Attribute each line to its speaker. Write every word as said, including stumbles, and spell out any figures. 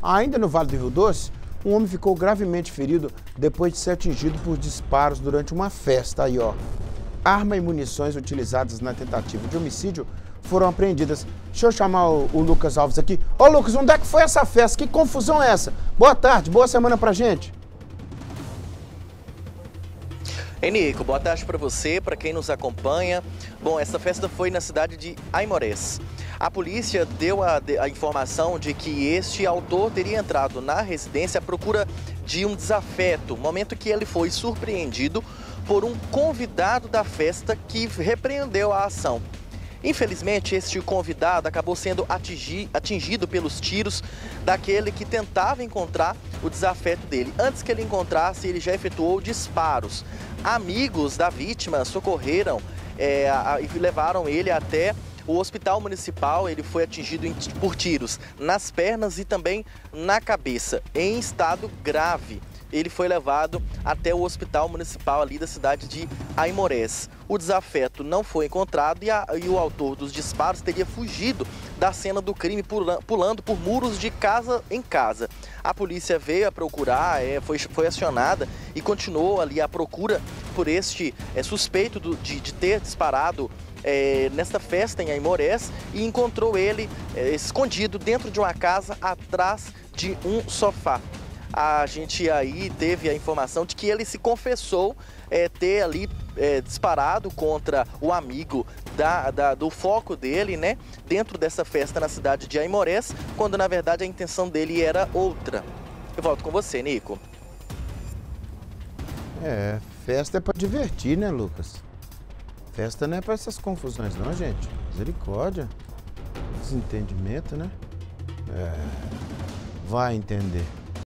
Speaker 1: Ainda no Vale do Rio Doce, um homem ficou gravemente ferido depois de ser atingido por disparos durante uma festa. Aí, ó. Arma e munições utilizadas na tentativa de homicídio foram apreendidas. Deixa eu chamar o, o Lucas Alves aqui. Ô, Lucas, onde é que foi essa festa? Que confusão é essa? Boa tarde, boa semana pra gente.
Speaker 2: Ei, Nico, boa tarde para você, para quem nos acompanha. Bom, essa festa foi na cidade de Aimorés. A polícia deu a, a informação de que este autor teria entrado na residência à procura de um desafeto, momento que ele foi surpreendido por um convidado da festa que repreendeu a ação. Infelizmente, este convidado acabou sendo atingi, atingido pelos tiros daquele que tentava encontrar o desafeto dele. Antes que ele encontrasse, ele já efetuou disparos. Amigos da vítima socorreram é, a, e levaram ele até o hospital municipal. Ele foi atingido em, por tiros nas pernas e também na cabeça, em estado grave. Ele foi levado até o hospital municipal ali da cidade de Aimorés. O desafeto não foi encontrado e, a, e o autor dos disparos teria fugido da cena do crime pulando por muros de casa em casa. A polícia veio a procurar, é, foi, foi acionada e continuou ali a procura por este é, suspeito do, de, de ter disparado É, nesta festa em Aimorés e encontrou ele é, escondido dentro de uma casa atrás de um sofá. A gente aí teve a informação de que ele se confessou é, ter ali é, disparado contra o amigo da, da, do foco dele, né, dentro dessa festa na cidade de Aimorés, quando na verdade a intenção dele era outra. Eu volto com você, Nico.
Speaker 1: É, festa é pra divertir, né, Lucas? Festa não é pra essas confusões não, gente. Misericórdia. Desentendimento, né? É, vai entender.